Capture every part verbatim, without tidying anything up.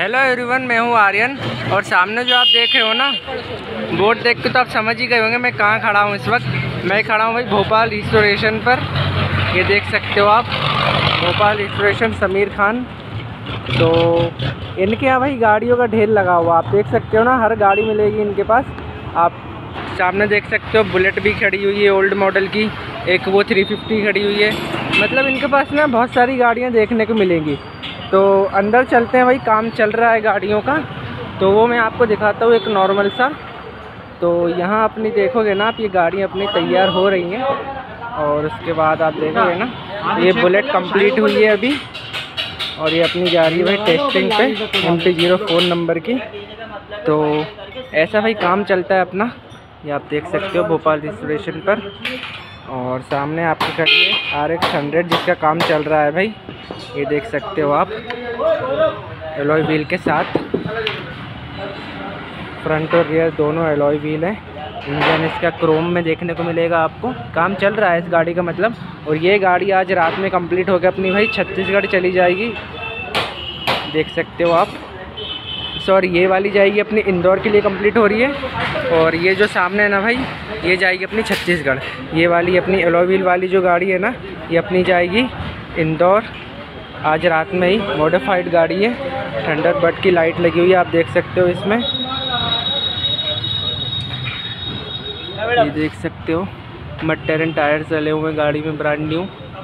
Hello everyone, मैं हूँ आर्यन और सामने जो आप देख रहे हो ना, बोर्ड देख के तो आप समझ ही गए होंगे मैं कहाँ खड़ा हूँ। इस वक्त मैं खड़ा हूँ भाई भोपाल रिस्टोरेशन पर। ये देख सकते हो आप, भोपाल रिस्टोरेशन समीर खान। तो इनके यहाँ भाई गाड़ियों का ढेर लगा हुआ, आप देख सकते हो ना, हर गाड़ी मिलेगी इनके पास। आप सामने देख सकते हो बुलेट भी खड़ी हुई है ओल्ड मॉडल की, एक वो थ्री फिफ्टी खड़ी हुई है। मतलब इनके पास ना बहुत सारी गाड़ियाँ देखने को मिलेंगी। तो अंदर चलते हैं भाई, काम चल रहा है गाड़ियों का, तो वो मैं आपको दिखाता हूँ एक नॉर्मल सा। तो यहाँ अपनी देखोगे ना आप, ये गाड़ी अपनी तैयार हो रही हैं और उसके बाद आप देखोगे ना, ये बुलेट कंप्लीट हुई है अभी और ये अपनी जा रही है भाई टेस्टिंग पे M T zero four number की। तो ऐसा भाई काम चलता है अपना, ये आप देख सकते हो भोपाल रिस्टोरेशन पर। और सामने आपकी खड़ी है आर एक्स हंड्रेड जिसका काम चल रहा है भाई, ये देख सकते हो आप, एलॉय व्हील के साथ। फ्रंट और रियर दोनों एलॉय व्हील है। इंजन इसका क्रोम में देखने को मिलेगा आपको। काम चल रहा है इस गाड़ी का मतलब। और ये गाड़ी आज रात में कंप्लीट होकर अपनी भाई छत्तीसगढ़ चली जाएगी, देख सकते हो आप। सॉरी, ये वाली जाएगी अपनी इंदौर के लिए कंप्लीट हो रही है। और ये जो सामने है ना भाई, ये जाएगी अपनी छत्तीसगढ़। ये वाली अपनी एलॉय व्हील वाली जो गाड़ी है ना, ये अपनी जाएगी इंदौर आज रात में ही। मॉडिफाइड गाड़ी है, थंडरबर्ड की लाइट लगी हुई है, आप देख सकते हो इसमें। ये देख सकते हो मटेरन टायर चले हुए गाड़ी में, ब्रांड न्यू।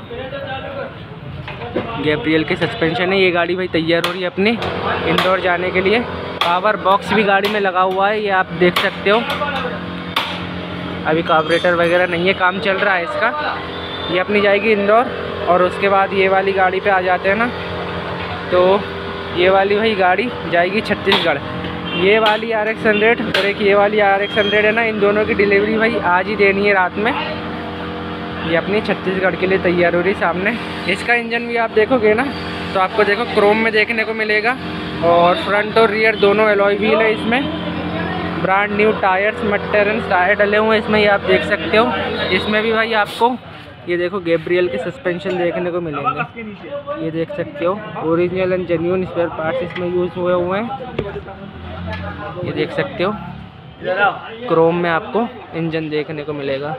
गैब्रियल के सस्पेंशन है। ये गाड़ी भाई तैयार हो रही है अपने इंदौर जाने के लिए। पावर बॉक्स भी गाड़ी में लगा हुआ है, ये आप देख सकते हो। अभी कार्बोरेटर वगैरह नहीं है, काम चल रहा है इसका। ये अपनी जाएगी इंदौर और उसके बाद ये वाली गाड़ी पे आ जाते हैं ना, तो ये वाली भाई गाड़ी जाएगी छत्तीसगढ़। ये वाली आर एक्स हंड्रेड और एक ये वाली आर एक्स हंड्रेड है ना, इन दोनों की डिलीवरी भाई आज ही देनी है रात में। ये अपनी छत्तीसगढ़ के लिए तैयार हो रही सामने। इसका इंजन भी आप देखोगे ना, तो आपको देखो क्रोम में देखने को मिलेगा। और फ्रंट और रियर दोनों एलॉय व्हील है इसमें। ब्रांड न्यू टायर्स, मटेरन टायर डले हुए हैं इसमें, ये आप देख सकते हो। इसमें भी भाई आपको ये देखो गैब्रियल के सस्पेंशन देखने को मिलेंगे, ये देख सकते हो। Original and genuine spare parts इसमें यूज़ हुए हुए हैं, ये देख सकते हो। क्रोम में आपको इंजन देखने को मिलेगा।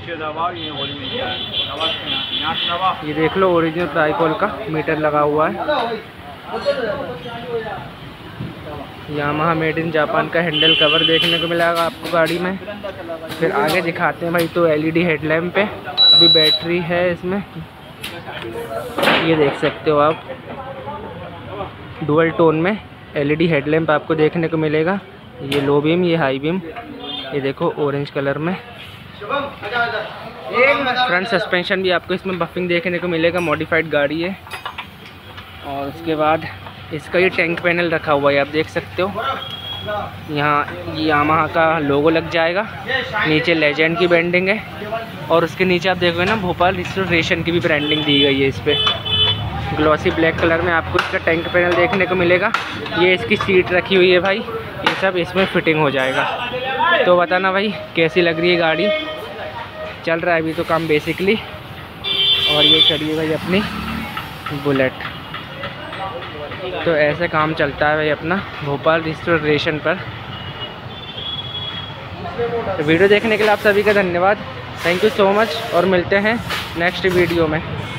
ये देख लो, ओरिजिनल ट्राइकॉल का मीटर लगा हुआ है। यामाहा मेड इन जापान का हैंडल कवर देखने को मिलेगा आपको गाड़ी में। फिर आगे दिखाते हैं भाई, तो एलईडी हेडलैम्प पे अभी बैटरी है इसमें, ये देख सकते हो आप। डुअल टोन में एलईडी हेडलैम्प आपको देखने को मिलेगा। ये लो बीम, ये हाई बीम, ये देखो ऑरेंज कलर में। फ्रंट सस्पेंशन भी आपको इसमें बफिंग देखने को मिलेगा, मॉडिफाइड गाड़ी है। और उसके बाद इसका ये टैंक पैनल रखा हुआ है, आप देख सकते हो। यहाँ यामाहा का लोगो लग जाएगा, नीचे लेजेंड की ब्रांडिंग है। और उसके नीचे आप देखोगे ना, भोपाल रिस्टोरेशन की भी ब्रांडिंग दी गई है इस पर। ग्लॉसी ब्लैक कलर में आपको इसका टैंक पैनल देखने को मिलेगा। ये इसकी सीट रखी हुई है भाई, ये सब इसमें फिटिंग हो जाएगा। तो बताना भाई कैसी लग रही है गाड़ी। चल रहा है अभी तो काम बेसिकली। और ये खड़ी है भाई अपनी बुलेट। तो ऐसे काम चलता है भाई अपना भोपाल रिस्टोरेशन पर। तो वीडियो देखने के लिए आप सभी का धन्यवाद, थैंक यू सो मच। और मिलते हैं नेक्स्ट वीडियो में।